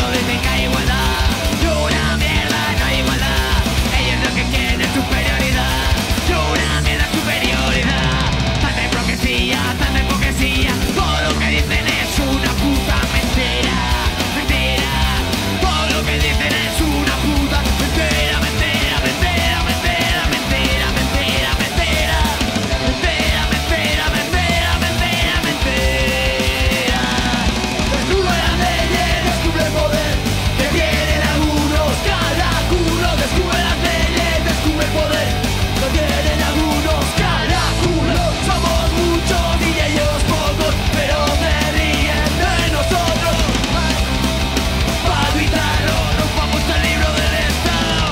dicen que hay igualdad. Y una mierda, no hay igualdad. Ellos lo que quieren es superioridad. Y una mierda, superioridad. Tanta hipocresía. Todo lo que dicen es una puta mentira. Mentira. Todo lo que dicen es una puta mentira. Mentira, mentira, mentira, mentira, mentira, mentira. Mentira, mentira, mentira, mentira, mentira. Descubre las leyes, descubre el poder que tienen algunos. Cada culo descubre las leyes, descubre el poder que tienen algunos. Cada culo somos muchos y ellos pocos, pero se ríen de nosotros. Para evitarlo nos vamos al libro del Estado.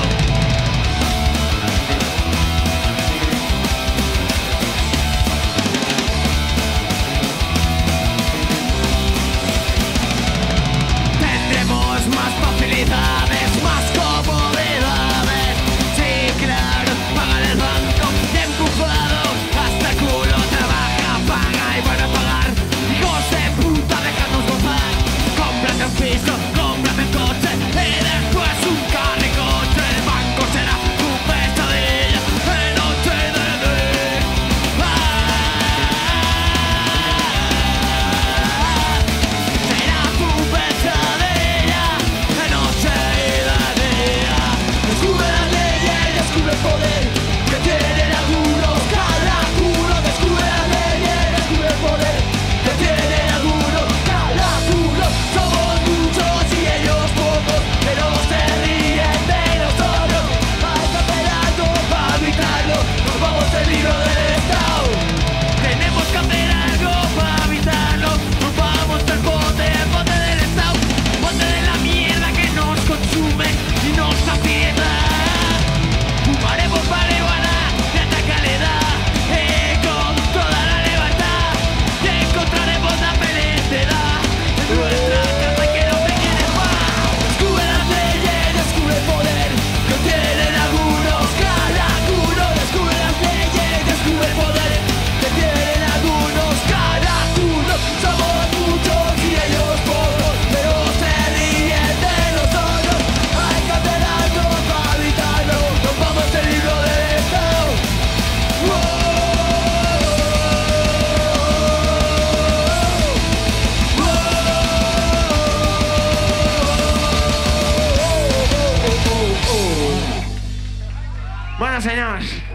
Tendremos más facilidades, más comodidades. Sí, claro, pagan el banco y empujados hasta el culo. Trabaja, paga y van a pagar. Hijos de puta, déjanos gozar. Cómprate un piso, cómprame un coche y después un carricoche. El banco será tu pesadilla en noche de día. Será tu pesadilla de noche y de día. Descubre las leyes, descubre el poder que tienen algunos. Cada culo descubre las leyes, descubre el poder que tienen algunos. Cada culo somos muchos y ellos pocos, pero se ríen de nosotros. Hay que hacer algo para evitarlo, nos vamos al libro del Estado. Tenemos que hacer algo para evitarlo. Nos vamos al bote del Estado. Bote de la mierda que nos consume y nos aprieta. Fumaremos marihuana de alta calidad y con toda la libertad. Y encontraremos la felicidad en nuestra casa que no te quiere más. Descubre las leyes, descubre el poder que tienen algunos. Cada culo descubre las leyes, descubre el poder que tienen algunos. Cada culo somos muchos y ellos pocos, pero se ríen de nosotros. Hay que hacer algo para evitarlo, nos vamos al libro del Estado. Bueno, señores.